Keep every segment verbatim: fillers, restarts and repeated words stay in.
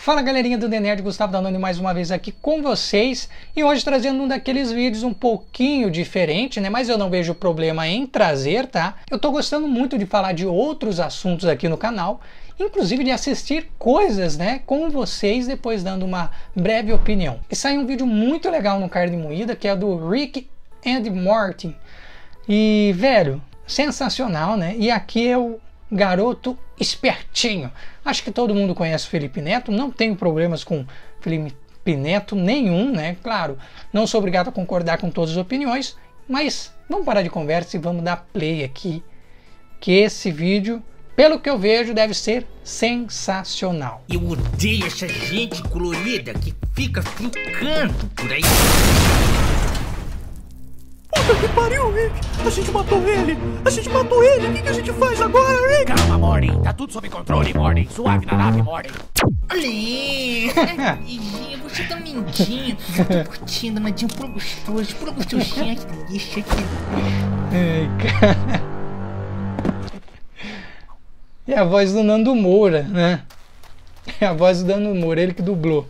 Fala galerinha do The Nerd, Gustavo Danone mais uma vez aqui com vocês e hoje trazendo um daqueles vídeos um pouquinho diferente, né? Mas eu não vejo problema em trazer, tá? Eu tô gostando muito de falar de outros assuntos aqui no canal, inclusive de assistir coisas, né, com vocês, depois dando uma breve opinião. E saiu um vídeo muito legal no Carne Moída, que é do Rick and Morty. E, velho, sensacional, né? E aqui é o garoto espertinho. Acho que todo mundo conhece o Felipe Neto, não tenho problemas com Felipe Neto nenhum, né? Claro, não sou obrigado a concordar com todas as opiniões, mas vamos parar de conversa e vamos dar play aqui, que esse vídeo, pelo que eu vejo, deve ser sensacional. Eu odeio essa gente colorida que fica ficando por aí. Puta que pariu, Rick! A gente matou ele! A gente matou ele! O que, que a gente faz agora, Rick? Calma, Morty! Tá tudo sob controle, Morty! Suave na nave, Morty! Olha aí! Você tá mentindo! Eu tô curtindo, nadinho, puro gostoso, puro gostosinho. Que delícia, que Ai, cara. E a voz do Nando Moura, né? É a voz do Nando Moura, ele que dublou.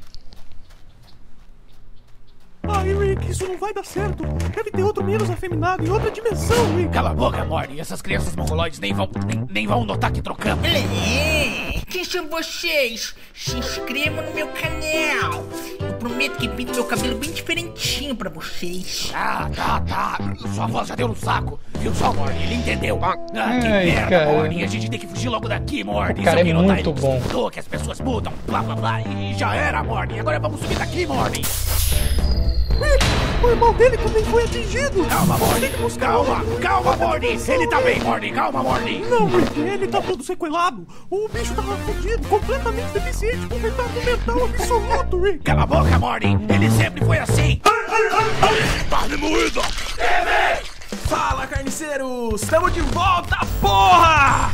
Ai, Rick, isso não vai dar certo. Deve ter outro menos afeminado em outra dimensão, Rick. Cala a boca, Morty! Essas crianças mongoloides nem vão, nem, nem vão notar que trocamos! Olha aí! Quem são vocês? Se inscrevam no meu canal! Eu prometo que pinto meu cabelo bem diferentinho pra vocês. Ah, tá, tá! Sua voz já deu no saco! Viu só, Morty? Ele entendeu! Ah, que Ai, merda, cara. Morty! A gente tem que fugir logo daqui, Morty! O cara Isso é aqui não tá muito indo, bom. Mudou, que as pessoas mudam, blá blá blá, e já era, Morty! Agora vamos subir daqui, Morty! Rick, o irmão dele também foi atingido. Calma, Morty! Tem que buscar Calma, ele. calma, Morty! Ele tá bem, Morty! Calma, Morty! Não, Rick, ele tá todo sequelado. O bicho tava fudido, completamente deficiente, com retardo mental absoluto, Rick. Cala a boca, Morty! Ele sempre foi assim! Carne moída! Fala, carniceiros! Estamos de volta, porra!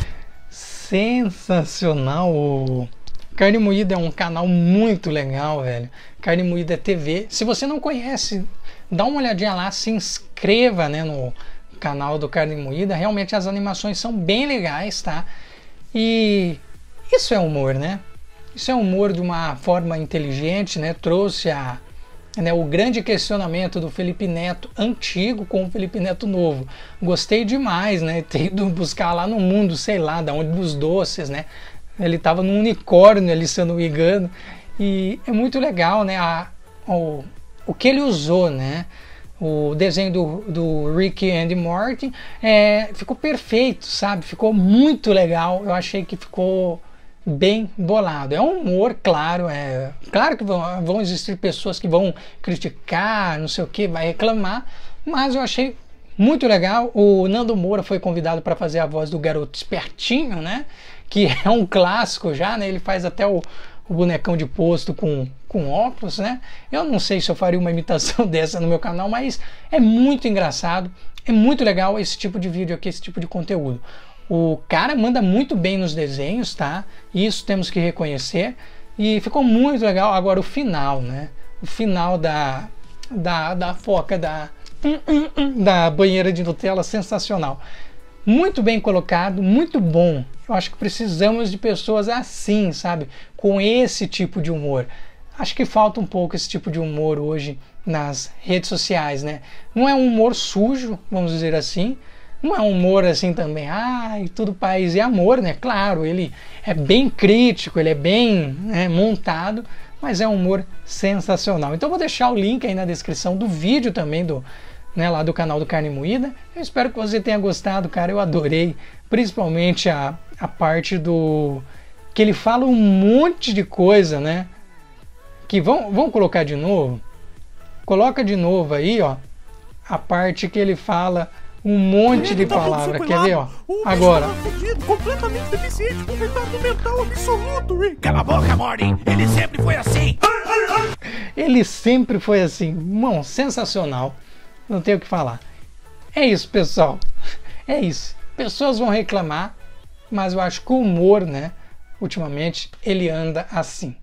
Sensacional! Carne Moída é um canal muito legal, velho. Carne Moída T V. Se você não conhece, dá uma olhadinha lá, se inscreva, né, no canal do Carne Moída. Realmente as animações são bem legais, tá? E isso é humor, né? Isso é humor de uma forma inteligente, né? Trouxe a, né, o grande questionamento do Felipe Neto antigo com o Felipe Neto novo. Gostei demais, né? Ter ido buscar lá no mundo, sei lá, da onde dos doces, né? Ele estava num unicórnio ali, se eu não me engano, e é muito legal, né, a, o, o que ele usou, né, o desenho do, do Rick and Morty, é, ficou perfeito, sabe, ficou muito legal, eu achei que ficou bem bolado. É um humor, claro, é claro que vão, vão existir pessoas que vão criticar, não sei o que, vai reclamar, mas eu achei muito legal. O Nando Moura foi convidado para fazer a voz do garoto espertinho, né? Que é um clássico já, né? Ele faz até o, o bonecão de posto com, com óculos, né? Eu não sei se eu faria uma imitação dessa no meu canal, mas é muito engraçado, é muito legal esse tipo de vídeo aqui, esse tipo de conteúdo. O cara manda muito bem nos desenhos, tá? Isso temos que reconhecer. E ficou muito legal. Agora o final, né? O final da, da, da foca da... da banheira de Nutella, sensacional, muito bem colocado, muito bom. Eu acho que precisamos de pessoas assim, sabe, com esse tipo de humor. Acho que falta um pouco esse tipo de humor hoje nas redes sociais, né? Não é um humor sujo, vamos dizer assim, não é um humor assim também, ai, tudo paz e amor, né? Claro, ele é bem crítico, ele é bem, né, montado, mas é um humor sensacional. Então eu vou deixar o link aí na descrição do vídeo também do Né, lá do canal do Carne Moída. Eu espero que você tenha gostado, cara. Eu adorei, principalmente a, a parte do que ele fala um monte de coisa, né? Que vão, vão colocar de novo. Coloca de novo aí, ó, a parte que ele fala um monte de palavras. Quer ver, ó? Agora. Fudido, completamente deficiente, com retardo mental absoluto, Rick. Cala a boca, Morty! Ele sempre foi assim! Ele sempre foi assim. Mano, sensacional. Não tenho o que falar. É isso, pessoal. É isso. Pessoas vão reclamar, mas eu acho que o humor, né, ultimamente, ele anda assim.